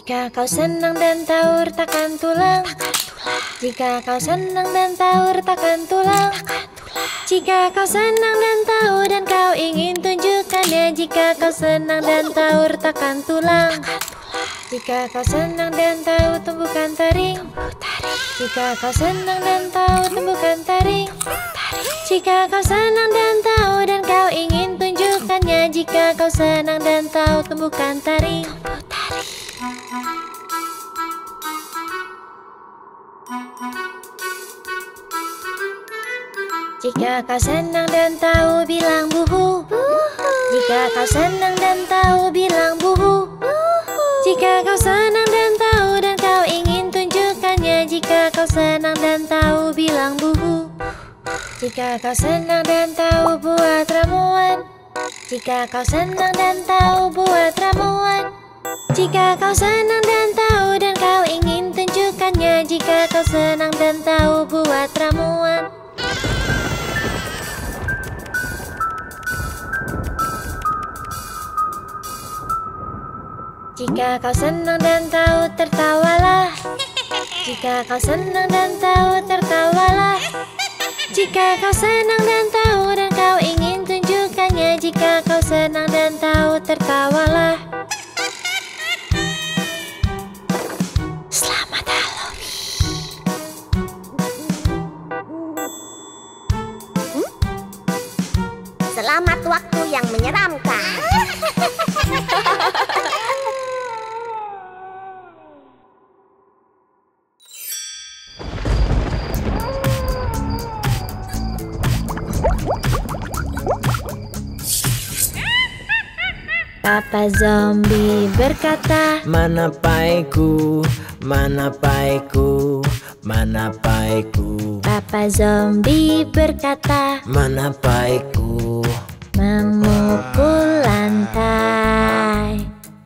Jika kau senang dan tahu retakan tulang, jika kau senang dan tahu retakan tulang, jika kau senang dan tahu dan kau ingin tunjukkannya, jika kau senang dan tahu retakan tulang, jika kau senang dan tahu tumbukan taring, jika kau senang dan tahu tumbukan taring, jika kau senang dan tahu dan kau ingin tunjukkannya, jika kau senang dan tahu tumbukan taring. Jika kau senang dan tahu bilang buhu, jika kau senang dan tahu bilang buhu, jika kau senang dan tahu dan kau ingin tunjukkannya, jika kau senang dan tahu bilang buhu. Jika kau senang dan tahu buat ramuan, jika kau senang dan tahu buat ramuan, jika kau senang dan tahu dan kau ingin tunjukkannya, jika kau senang dan tahu buat ramuan. Jika kau senang dan tahu tertawalah, jika kau senang dan tahu tertawalah, jika kau senang dan tahu dan kau ingin tunjukkannya, jika kau senang dan tahu tertawalah. Selamat Halloween. Selamat waktu yang menyeramkan. Papa Zombie berkata, mana paiku, mana paiku, mana paiku. Papa Zombie berkata, mana paiku. memukul lantai,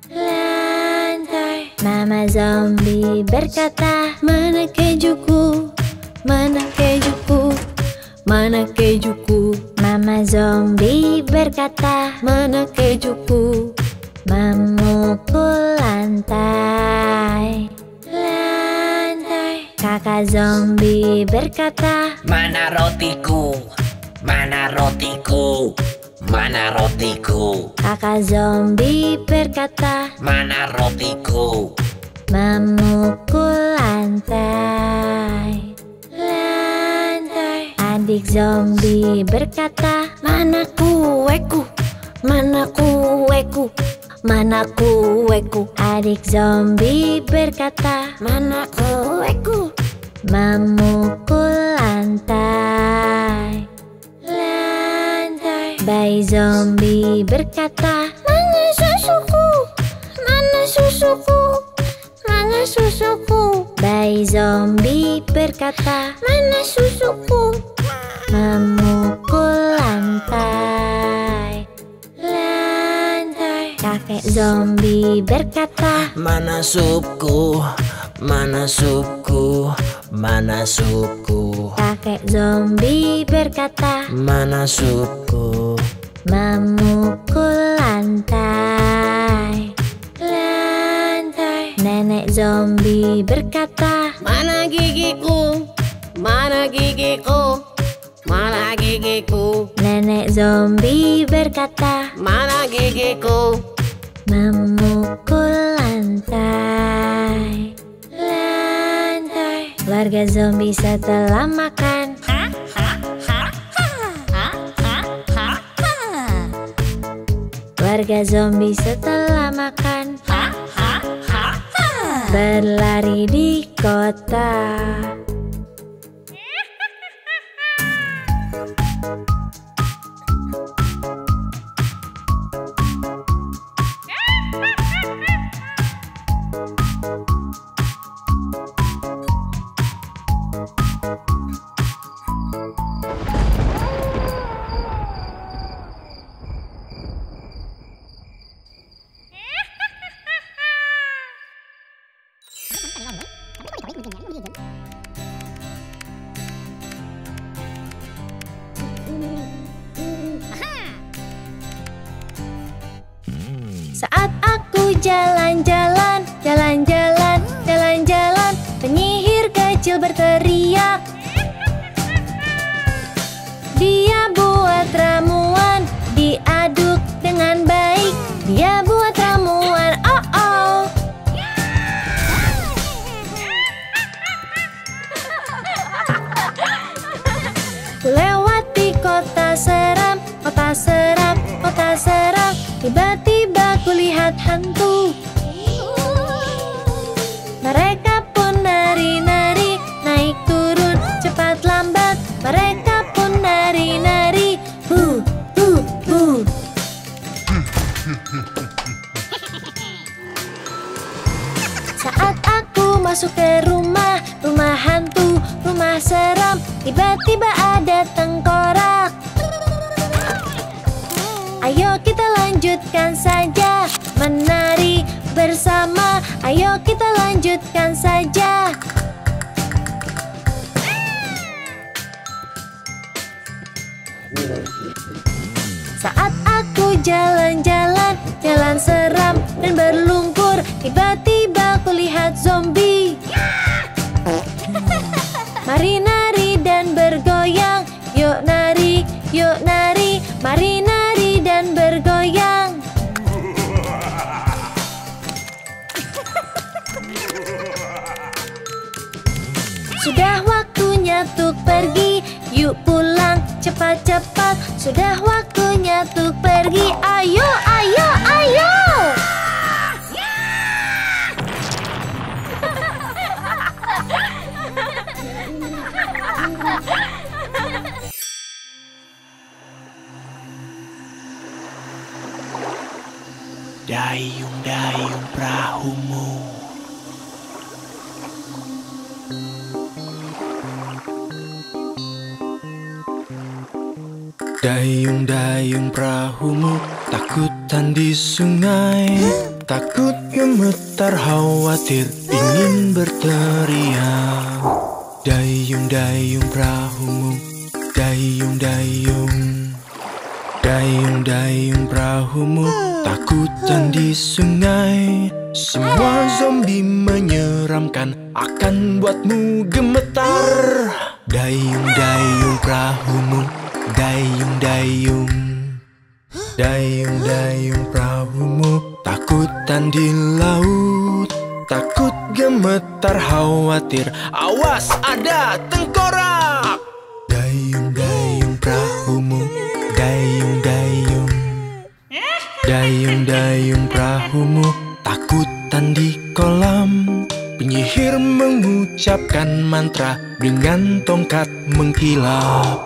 lantai. Mama Zombie berkata, mana kejuku, mana kejuku, mana kejuku. Mama Zombie berkata, mana kejuku, memukul lantai, lantai. Kakak Zombie berkata, Mana rotiku, mana rotiku, mana rotiku. Kakak Zombie berkata, Mana rotiku. memukul lantai, lantai. Adik Zombie berkata, mana kueku, mana kueku, mana kueku. Adik Zombie berkata, mana kueku, memukul lantai, lantai. Bayi Zombie berkata, mana susuku, mana susuku, mana susuku. Bayi Zombie berkata, mana susuku, memukul lantai, lantai. Kakek Zombie berkata, Mana supku, mana supku, mana supku. Kakek Zombie berkata, Mana supku. memukul lantai, lantai. Nenek Zombie berkata, Mana gigiku, mana gigiku, mana gigiku, Nenek Zombie berkata, mana gigiku. memukul lantai, lantai. Keluarga Zombie setelah makan, keluarga Zombie setelah makan, berlari di kota. Saat aku jalan-jalan, jalan-jalan kecil berteriak. Dia buat ramuan, diaduk dengan baik. Dia buat ramuan, oh oh. Lewati kota seram, kota seram, kota seram. Tiba-tiba kulihat hantu. Mereka pun nari-nari, naik turun, cepat lambat. Mereka pun nari-nari, hu, hu, hu. Saat aku masuk ke rumah, rumah hantu, rumah seram, tiba-tiba ada tengkorak. Ayo kita lanjutkan saja menari bersama. Ayo kita lanjutkan saja. Saat aku jalan-jalan, jalan seram dan berlumpur, tiba-tiba kulihat zombie. Mari nari dan bergoyang, yuk nari, yuk nari. Mari nari dan bergoyang. Sudah waktunya tuk pergi, yuk pulang cepat-cepat. Sudah waktunya tuk pergi, ayo, ayo, ayo. Dayung-dayung perahumu. Dayung-dayung perahumu, takutan di sungai. Takut gemetar khawatir, ingin berteriak. Dayung-dayung perahumu, dayung-dayung. Dayung-dayung perahumu, takutan di sungai. Semua zombie menyeramkan, akan buatmu gemetar. Dayung-dayung perahumu, dayung-dayung. Dayung-dayung perahumu, takutan di laut. Takut gemetar khawatir, awas ada tengkorak. Dayung-dayung perahumu, dayung-dayung. Dayung-dayung perahumu, takutan di kolam. Penyihir mengucapkan mantra dengan tongkat mengkilap.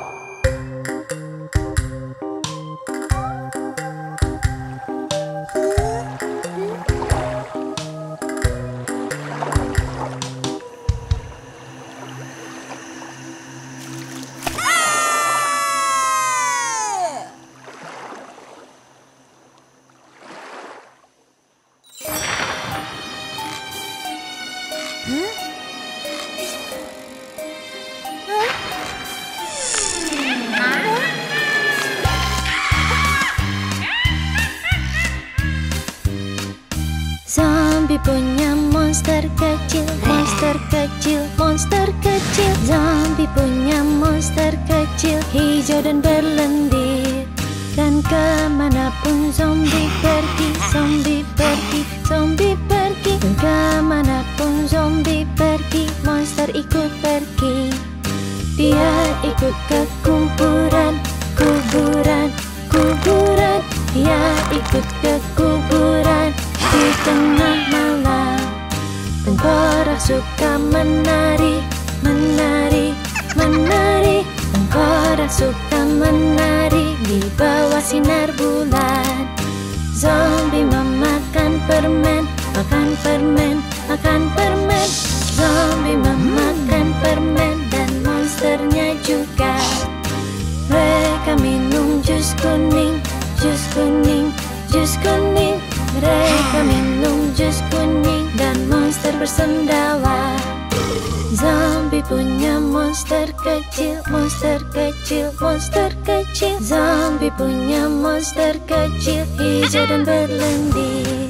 Zombie punya monster kecil, monster kecil, monster kecil. Zombie punya monster kecil, hijau dan berlendir. Dan kemanapun zombie pergi, zombie pergi, zombie pergi. Dan kemanapun zombie pergi, monster ikut pergi. Dia ikut ke kuburan, kuburan, kuburan. Dia ikut ke kuburan di tengah malam. Tengkorak suka menari, menari, menari. Tengkorak suka menari di bawah sinar bulan. Zombie memakan permen, makan permen, makan permen. Zombie memakan permen dan monsternya juga. Mereka minum jus kuning, jus kuning, jus kuning. Mereka minum jus kuning dan monster bersendawa. Zombie punya monster kecil, monster kecil, monster kecil. Zombie punya monster kecil, hijau dan berlendir.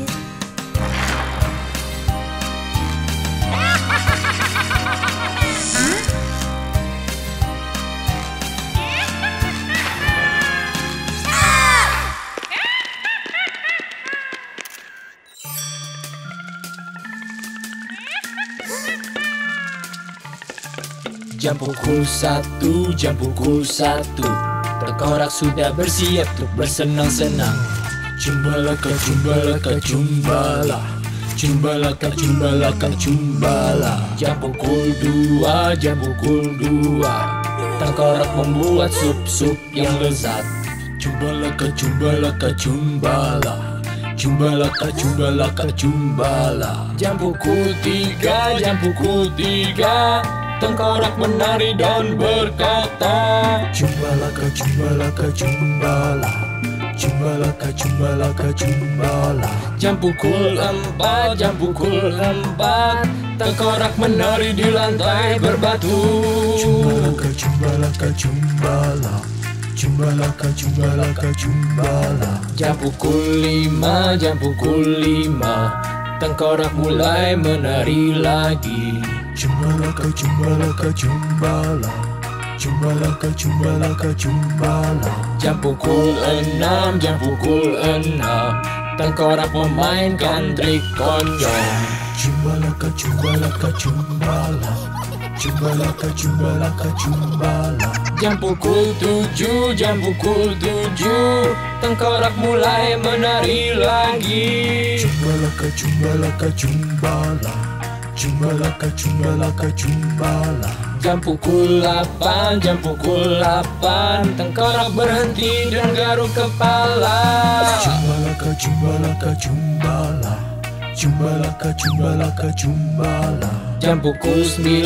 Jam pukul 1, jam pukul 1. Tengkorak sudah bersiap untuk bersenang-senang. Cumbalaka, cumbalaka, cumbala. Cumbalaka, cumbalaka, cumbala. Jam pukul 2, jam pukul 2. Tengkorak membuat sup-sup yang lezat. Cumbalaka, cumbalaka, cumbala. Cumbalaka, cumbalaka, cumbala. Jam pukul 3, jam pukul 3. Tengkorak menari dan berkata, cumbalaka, cumbalaka, cumbala. Cumbalaka, cumbalaka, cumbala. Jam pukul 4, jam pukul 4. Tengkorak menari di lantai berbatu. Cumbalaka, cumbalaka, cumbala. Cumbalaka, cumbalaka, cumbala. Jam pukul 5, jam pukul 5. Tengkorak mulai menari lagi. Cumbalaka, cumbalaka, cumbala. Cumbalaka, cumbalaka, cumbala. Jam pukul 6, jam pukul 6. Tengkorak memainkan trik konyol. Cumbalaka, cumbalaka, cumbala. Cumbalaka, cumbalaka, cumbala. Jam pukul 7, jam pukul 7. Tengkorak mulai menari lagi. Cumbalaka, cumbalaka, cumbala. Cumbalaka, cumbalaka, cumbala. Jam pukul 8, jam pukul 8. Tengkorak berhenti dan garuk kepala. Cumbalaka, cumbalaka, cumbala. Cumbalaka, cumbalaka, cumbala. Jam pukul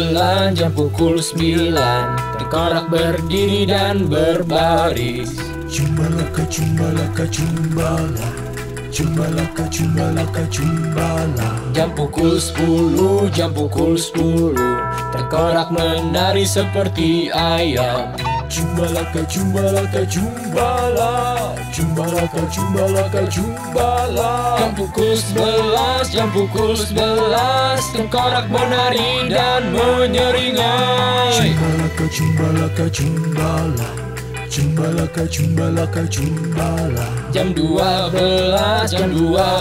9, jam pukul 9. Tengkorak berdiri dan berbaris. Cumbalaka, cumbalaka, cumbala. Cumbalaka, cumbalaka, cumbala. Jam pukul 10, jam pukul 10. Tengkorak menari seperti ayam. Cumbalaka, cumbalaka, cumbala. Cumbalaka, cumbalaka, cumbala. Jam pukul 11, jam pukul 11. Tengkorak menari dan menyeringai. Cumbalaka, cumbalaka, cumbala. Cumbalaka, cumbalaka, cumbala. Jam 12, jam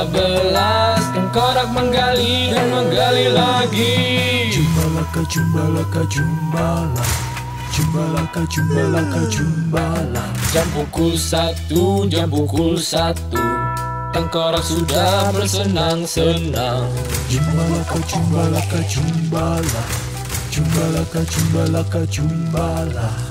12. Tengkorak menggali dan menggali lagi. Cumbalaka, cumbalaka, cumbala. Cumbalaka, cumbalaka, cumbala. Jam pukul 1, jam pukul 1. Tengkorak sudah bersenang-senang. Cumbalaka, cumbalaka, cumbala. Cumbalaka, cumbalaka, cumbala.